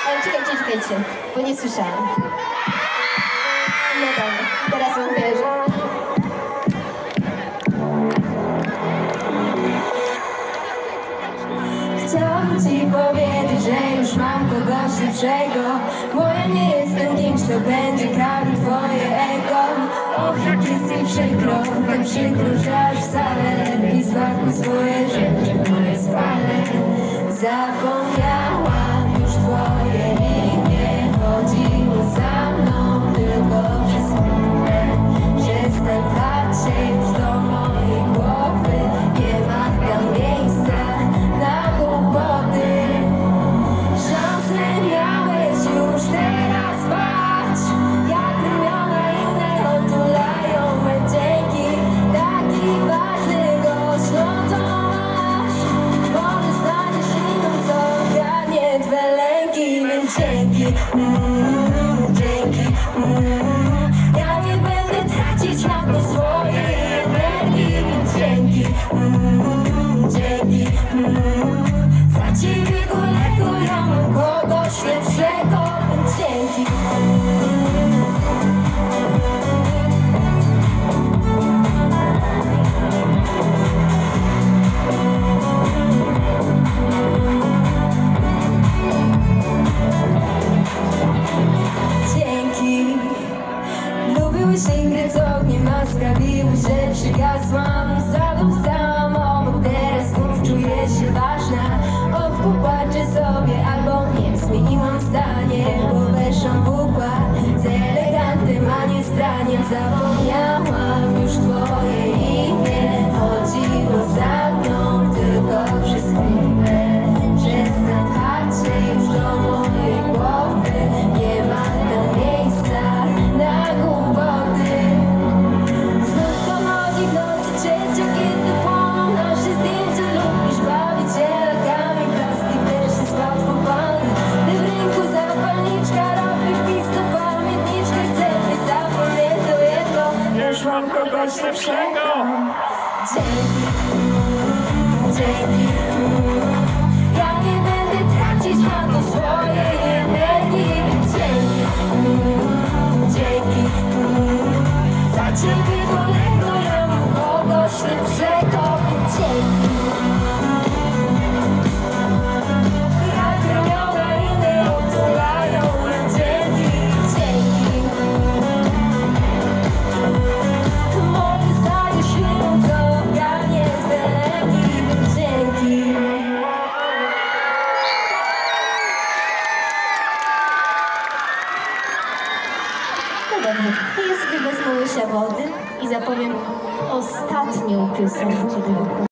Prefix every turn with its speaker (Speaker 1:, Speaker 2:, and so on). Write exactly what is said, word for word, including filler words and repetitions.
Speaker 1: Ale czekajcie, czekajcie, bo nie słyszałam. No dobra, teraz wam wierzę.
Speaker 2: Chciałam ci powiedzieć, że już mam kogoś lepszego, bo ja nie jestem kimś, kto będzie karmił twoje ego. Och, jak jest mi przykro, tak przykro, że aż wcale lepiej zbakuj swoje rzeczy, moje spale. Zapomniałam już twoje imię, chodziło za mną tylko przez chwilę. Przestań patrzeć do mojej głowy, nie ma tam miejsca na głupoty. Szansę miałeś już teraz, patrz, jak ramiona inne otulają me dzięki. Taki ważny gość, no to masz. Może staniesz inną, co ogarnie twe lęki, więc dzięki, mm, dzięki, mm. Ja nie będę tracić na to swojej energii, więc dzięki, mm, dzięki, mm. Za ciebie kolego, ja mam kogoś lepszego, więc dzięki. Dzięki. Lubiłeś igry, co ogniem, a sprawiły, że przygasłam. Zadą stałam obok, teraz znów czuję się ważna. Och, popatrzę sobie, albo nie zmieniłam zdanie, bo weszłam w układ z elegantem, a nie zdaniem. Zapomniałam już twoje imię, chodziło za mną tylko przez chwilę. Przestań patrzeć już do mojej głowy, nie ma tam miejsca na głupoty. Znów pochodzi w nocy trzecia, kiedy płoną nasze zdjęcia. Lubisz bawić się lakami, plastik też jest łatwopalny. Gdy w ręku zapalniczka robi wpis do pamiętniczka. Chcę, by zapamiętał jedno, już mam kogoś lepszego. Dzięki, dzięki. Ja nie będę tracić na to swojej energii. Dzięki, dzięki. Za ciebie kolego, ja mam kogoś lepszego. Dzięki. Jak ramiona inne otulają me dzięki, dzięki. Może zdajesz się, co ogarnie twe lęki, dzięki.
Speaker 1: No dobrze, to ja sobie wezmę łysia wody i zapowiem ostatnią piosenkę tego